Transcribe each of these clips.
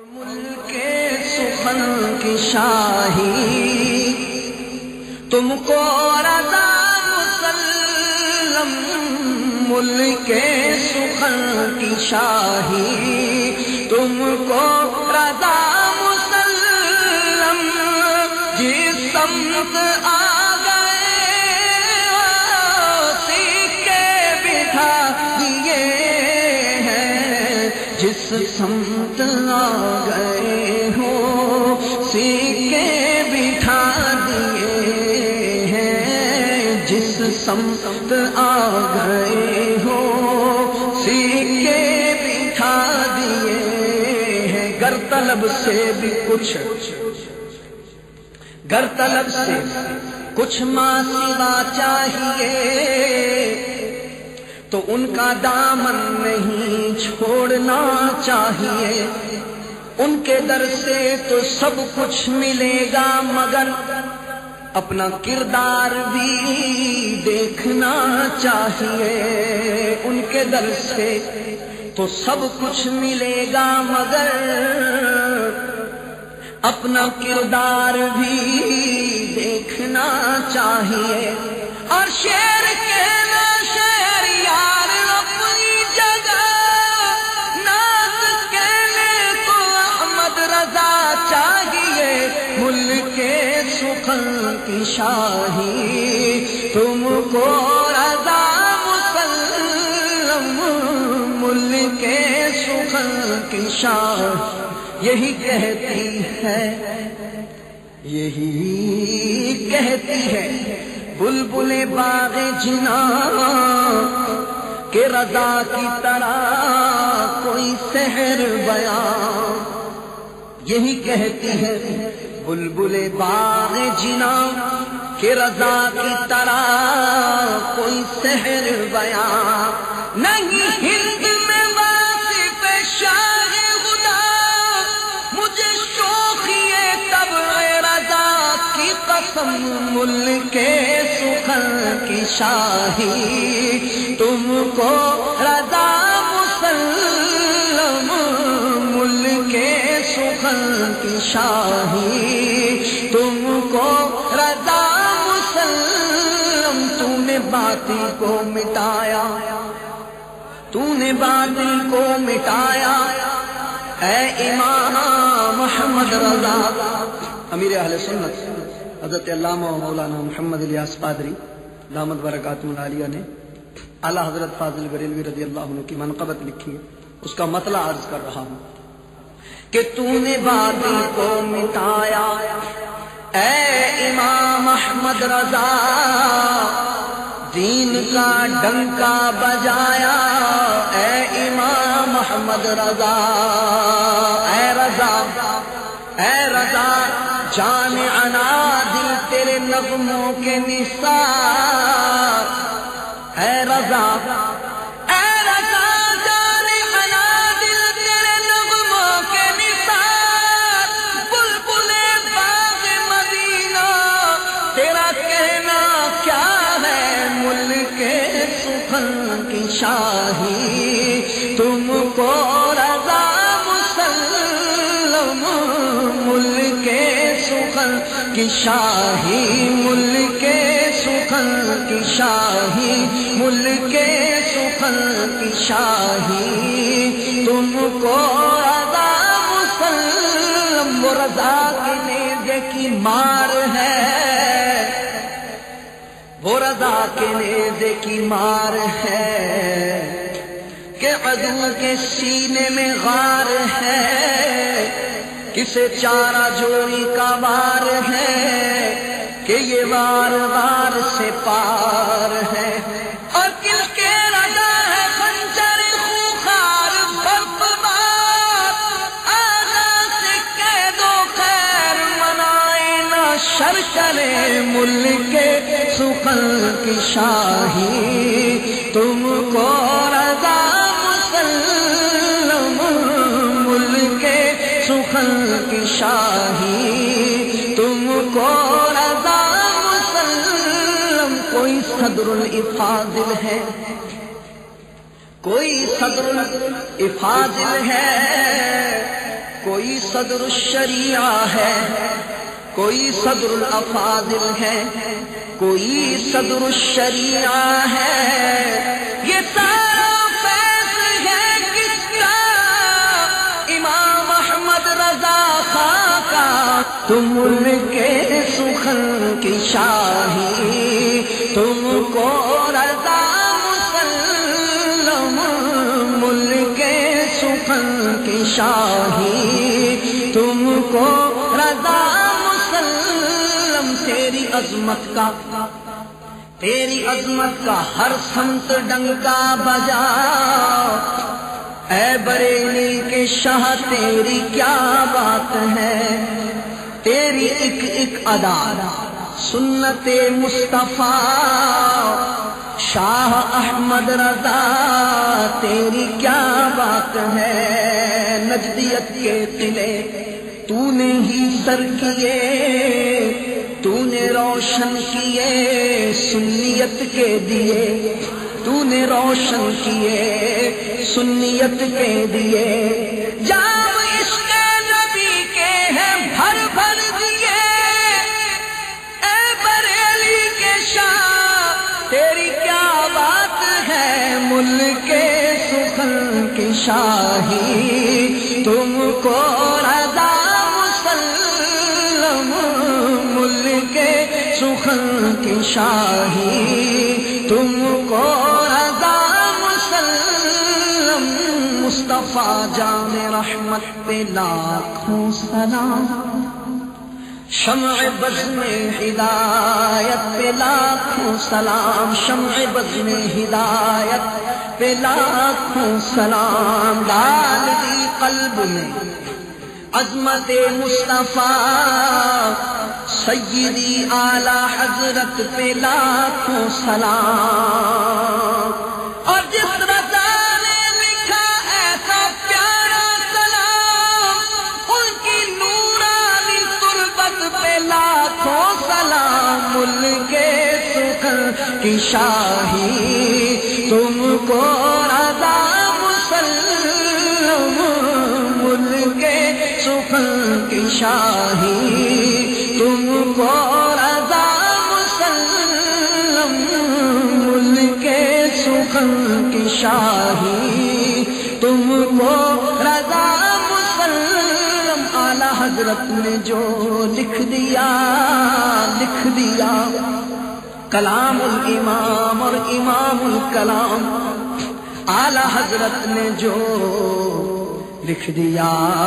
ملک سخن کی شاہی تم کو رضا مسلم، ملک سخن کی شاہی تم کو رضا مسلم، جس سمت آ گئے سکے بٹھا دیے ہیں، جس سمت آ گئے ہو سکے بٹھا دیے ہیں، جس سمت آ گئے ہو سکے بٹھا دیے ہیں۔ گر طلب سے بھی کچھ، گر طلب سے کچھ ماں سوا چاہیے تو ان کا دامن نہیں چھوڑنا چاہیے، ان کے در سے تو سب کچھ ملے گا مگر اپنا کردار بھی دیکھنا چاہیے، ان کے در سے تو سب کچھ ملے گا مگر اپنا کردار بھی دیکھنا چاہیے۔ اور شیر کہنا شیر یار اپنی جگہ، ناز کہنے کو احمد رضا چاہیے، ملک سخن کی شاہی تم کو رضا مسلم، ملک سخن کی شاہی یہی کہتی ہے، یہی کہتی ہے بلبل باغ جنا کہ رضا کی طرح کوئی سحر بیان، یہی کہتی ہے بلبل باغ جنا کہ رضا کی طرح کوئی سحر بیان نہیں، ہند میں واصف شاہ خدا مجھے شوخی طبع رضا کی قسم، ملک سخن کی شاہی تم کو رضا مسلم، ملک سخن کی شاہی تم کو رضا مسلم، تو نے باطل کو مٹایا، تو نے باطل کو مٹایا اے امام محمد رضا۔ امیر اہل سنت حضرت علامہ مولانا محمد الیاس قادری دامت برکاتہ العالیہ نے اعلیٰ حضرت فاضل بریلوی رضی اللہ عنہ کی منقبت لکھی ہے، اس کا مطلع عرض کر رہا ہوں کہ تو نے باطل کو مٹایا اے امام احمد رضا، دین کا ڈنکا بجایا اے امام محمد رضا، اے رضا اے رضا جامعنا دل تیرے نغموں کے نثار، اے رضا اے رضا جامعنا دل تیرے نغموں کے نثار، بلبل باغ مدینہ تیرا کہنا کیا ہے، ملک سخن کی شاہی تم کو رضا مسلم، ملک سخن کی شاہی، ملک سخن کی شاہی، ملک سخن کی شاہی تم کو رضا مسلم، وہ رضا کے نیزے کی مار ہے، وہ رضا کے نیزے کی مار ہے کہ عدو کے سینے میں غار ہے، کسے چارہ جوڑی کا وار ہے کہ یہ وار وار سے پار ہے، اور کل کے رضا ہے خنجر خوخار برفبار، آغا سے قید و خیر منائے نہ شر کرے، ملک سخن کی شاہی تم کو رضا مسلم، ملک سخن کی شاہی تم کو رضا مسلم۔ کوئی صدر الافاضل ہے، کوئی صدر الافاضل ہے، کوئی صدر الشریعہ ہے، کوئی صدر الافاضل ہے، کوئی صدر الشریعہ ہے، یہ سارا فیض ہے کس کا؟ امام احمد رضا خاں کا۔ تم ملک سخن کی شاہی، تم کو رضا مسلم، ملک سخن کی شاہی، تم کو رضا مسلم۔ تیری عظمت کا ہر سمت ڈنکا بجا، اے بریلی کے شاہ تیری کیا بات ہے، تیری ایک ایک ادا سنت مصطفیٰ، شاہ احمد رضا تیری کیا بات ہے۔ نجدیت کے قلعے تو نے ہی سر کیے، تو نے روشن کیے، سنیت کے دیے تو نے روشن کیے، سنیت کے دیے، جام عشق نبی کے ہیں بھر بھر دیے، اے بریلی کے شاہ تیری کیا بات ہے، ملک سخن کی شاہی، تم کو رضا مسلم، ملک سخن کی شاہی، تم کو رضا مسلم۔ مصطفیٰ جان رحمت پہ لاکھوں سلام، شمع بزم ہدایت پہ لاکھوں سلام، شمع بزم ہدایت پہ لاکھوں سلام، ڈال دی قلب میں عظمت مصطفیٰ، سیدی اعلی حضرت پہ لاکھوں سلام، اور جس رضا نے لکھا ایسا پیارا سلام، ان کی نورانی تربت پہ لاکھوں سلام، ملک سخن کی شاہی، تم کو رضا مسلم، ملک سخن کی شاہی، تم کو رضا مسلم، ملک سخن کی شاہی، تم کو رضا مسلم۔ اعلی حضرت نے جو لکھ دیا کلام الامام اور امام الکلام، اعلی حضرت نے جو لکھ دیا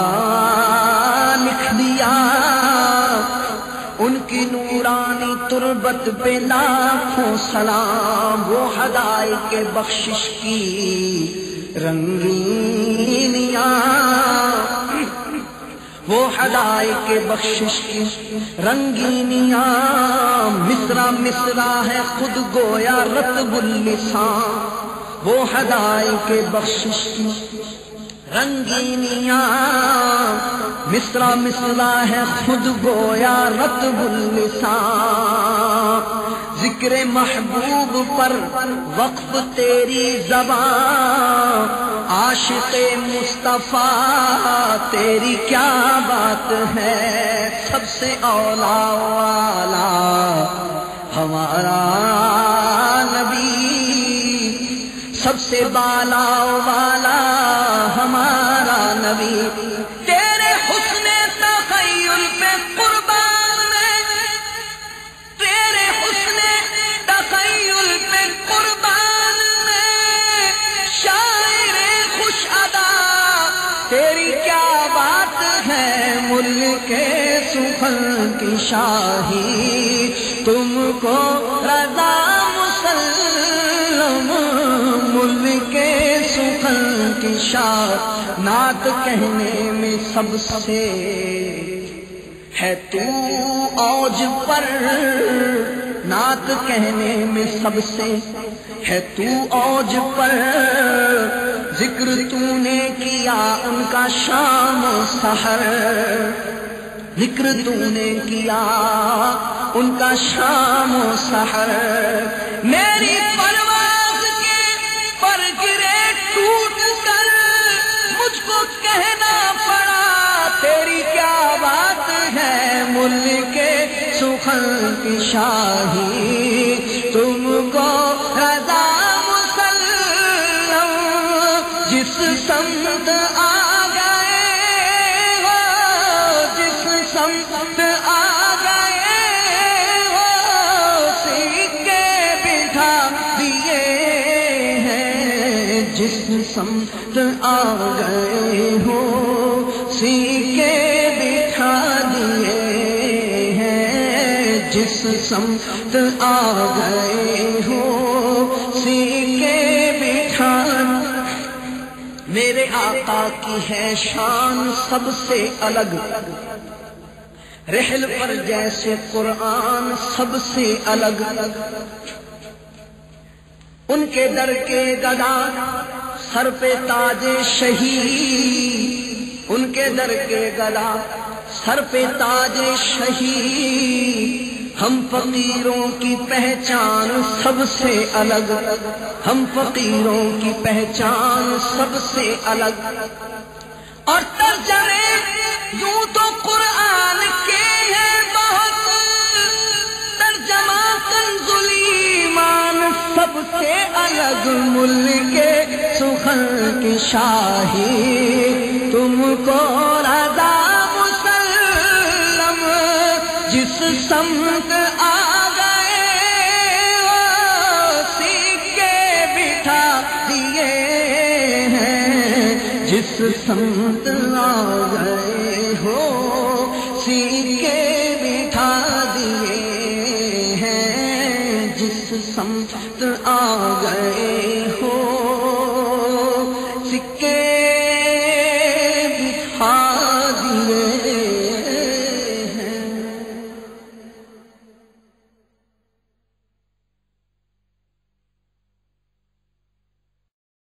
ان کی نورانی تربت پہ لاکھوں سلام، وہ ہدایت کے بخشش کی رنگینیاں، وہ ہدایت کے بخشش کی رنگینیاں، مصرع مصرع ہے خود گویا رطب اللسان، وہ ہدایت کے بخشش کی رنگینیاں، مصرع مصرع ہے خود گویا رطب اللسان، ذکر محبوب پر وقف تیری زبان، عاشق مصطفیٰ تیری کیا بات ہے، سب سے اولا والا ہمارا نبی، سب سے بالا والا ہمارا نبی، تیرے حسن تخیل پہ قربان میں، تیرے حسن تخیل پہ قربان میں، شاعر خوش ادا تیری کیا بات ہے، ملک سخن کی شاہی، تم کو رضا مسلم، ملک سخن کی شاہ، نعت کہنے میں سب سے ہے تو اوج پر، نعت کہنے میں سب سے ہے تو اوج پر، ذکر تو نے کیا ان کا شام و سحر، ذکر تو نے کیا ان کا شام و سحر، میری پرواز کے پر گرے ٹوٹ کر، مجھ کو کہنا پڑا تیری ملک سخن کی شاہی، تم کو رضا مسلم جس سمت آ گئے ہو، جس سمت آ گئے ہو، سکے بٹھا دیے ہیں، جس سمت آ گئے ہو سکے بٹھا دیے ہیں، جس سمت آ گئے ہو سکے بٹھا۔ میرے آقا کی ہے شان سب سے الگ، رحل پر جیسے قرآن سب سے الگ، ان کے در کے گدا سر پہ تاج شہید، ان کے در کے گدا سر پہ تاج شہید، ہم فقیروں کی پہچان سب سے الگ، ہم فقیروں کی پہچان سب سے الگ۔ اور ترجمے یوں تو قرآن کے ہیں بہت، ترجمہ کنز الایمان سب سے الگ، ملک سخن کی شاہی، تم کو رضا مسلم جس سمت آ گئے ہو سکے بٹھا دیے ہیں، جس سمت آ گئے ہو سکے بٹھا دیے ہیں، جس سمت آ گئے ہو سکے بٹھا